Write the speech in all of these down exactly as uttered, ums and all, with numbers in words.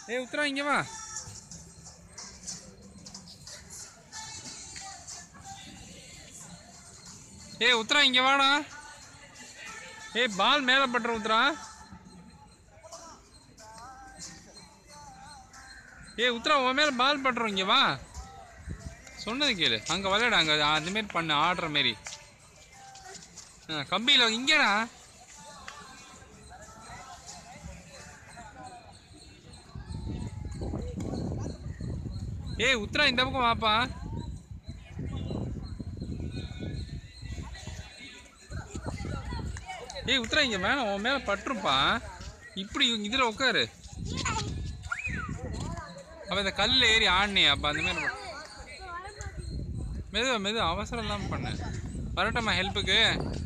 ஏய் உத்ரா இங்க வா. ஏய் உத்ரா இங்க வாடா. ஏய் பால் மேல பட்ற உத்ரா. ஏய் உத்ரா உன் மேல பால் பட்றோம் இங்க வா. சொன்னது கேளு. அங்க விளையாடு, அங்க அந்த மாதிரி பண்ணு, ஆடுற மாதிரி. கம்பியில இங்கடா. ஏய் உத்ரா இந்த பக்கம் வாப்பா. ஏய் உத்ரா இங்க மேல உன் மேல பட்டுருப்பா. இப்படி இதுல உட்காரு. அப்ப இந்த கல்ல ஏறி ஆடினே அப்ப அந்த மாதிரி மெதுவா மெதுவா அவசரம் இல்லாம பண்ணு. வரட்டம்மா ஹெல்ப்புக்கு.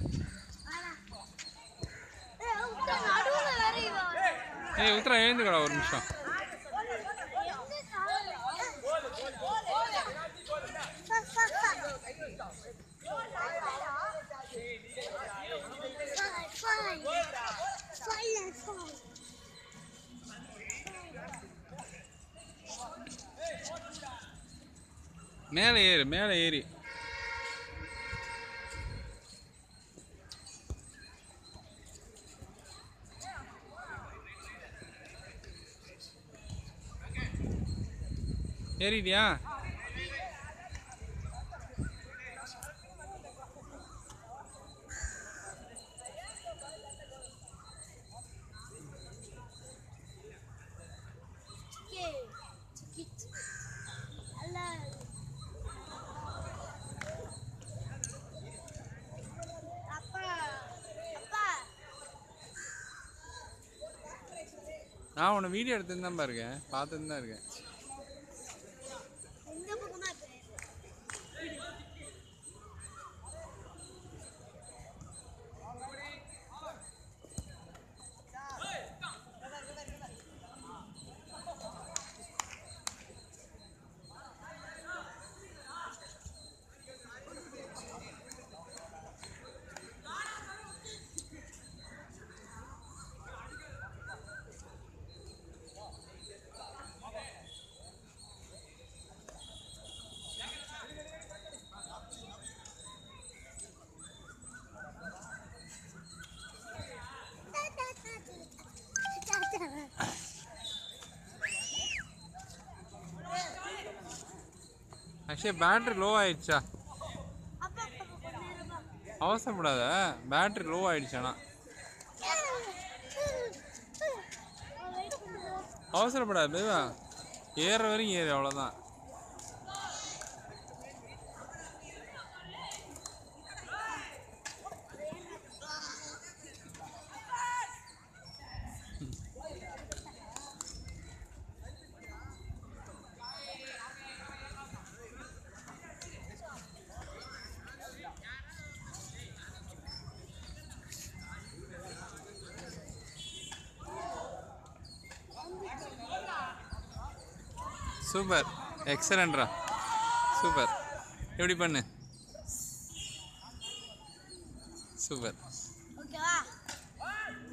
ஏய் உத்ரா எழுந்துக்கடா ஒரு நிமிஷம். மேலே ஏறு, மேலே ஏறி. ஏறிட்டியா? நான் உன்னை வீடியோ எடுத்துன்னு தான் இருக்கேன், பார்த்துன்னு தான் இருக்கேன். ஆக்சுவலி பேட்டரி லோ ஆயிடுச்சா? அவசரப்படாத, பேட்டரி லோ ஆயிடுச்சானா. அவசரப்படாது, மெதுவா ஏற வரைக்கும் ஏறு, அவ்வளோதான். சூப்பர், எக்ஸலண்ட்ரா, சூப்பர். எப்படி பண்ணு, சூப்பர்.